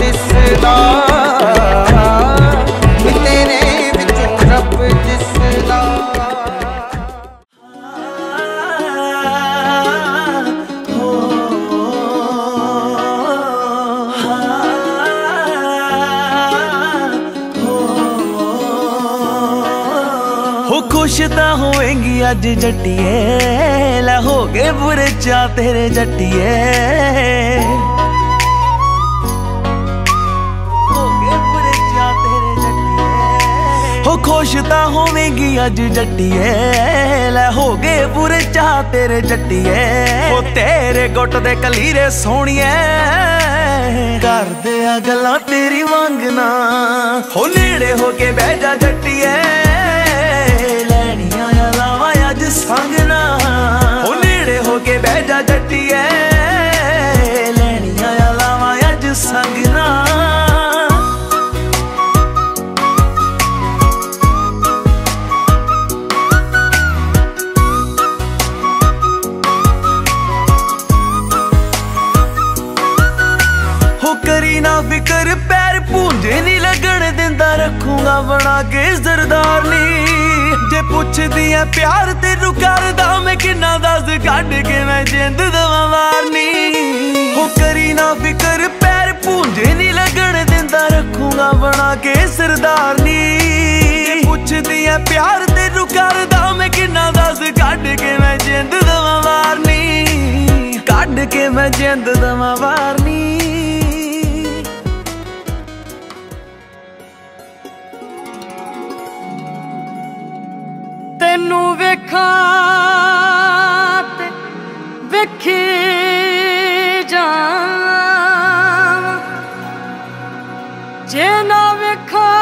दिसदा तेरे विचों रब दिसदा। हो खुश तां होएंगी अज जट्टिए, लै हो गए बुरे चा तेरे जट्टिए। हो गए बुरे चा तेरे जट्टिए। हो खुश तां होवेंगी अज जट्टिए, लै हो गए बुरे चा तेरे जट्टिए। हो तेरे गुट दे कलीरे सोहणिए, करदे आ गल्लां तेरी वांगना। हो नेड़े हो के बह जा जट्टिए, संगना। हो नेड़े हो के बह जा जट्टिए, लैनियां लावां अज संगना। हो करी ना फिकर पैर पूंजे नी लगन दिंदा, रखूंगा बना के सरदारनी। जे पुछदी है प्यार तेनू करदा मैं किन्ना दस, कढ के मैं जिंद दवा मारनी। हो करी ना फिकर पैर पूंजे नी लगन दिंदा, रखूंगा बना के सरदारनी। जे पुछदी है प्यार तेनू करदा मैं किन्ना दस, कढ के मैं जिंद दवा मारनी। कढ के मैं जिंद दवा मारनी। तेनू वेखां ते वेखी जावां, जे ना वेखां